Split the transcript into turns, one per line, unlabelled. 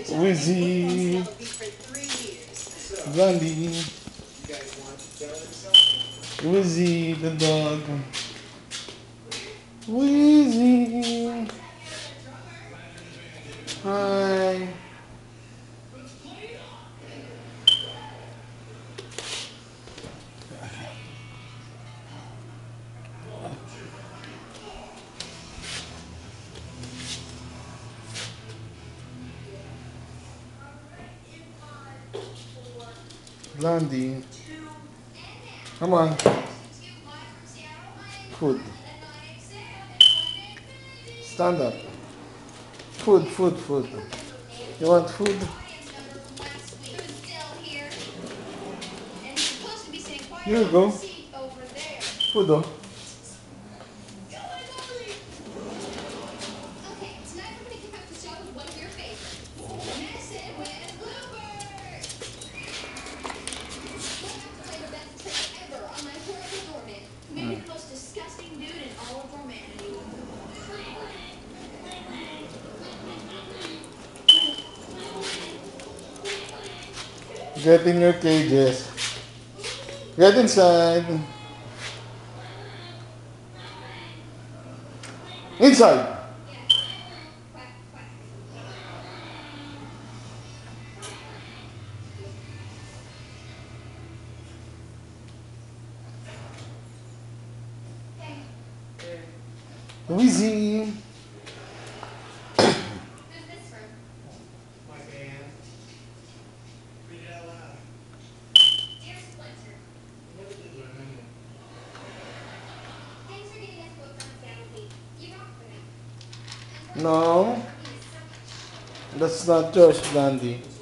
Wizzie, Blondie, Wizzie the dog, Wizzie. Hi. Blondie. Come on. Food. Stand up. Food, food, food. You want food? Here you go. Food, oh. Get in your cages. Get inside. Inside. Wizzie. No, that's not Josh, Blondie.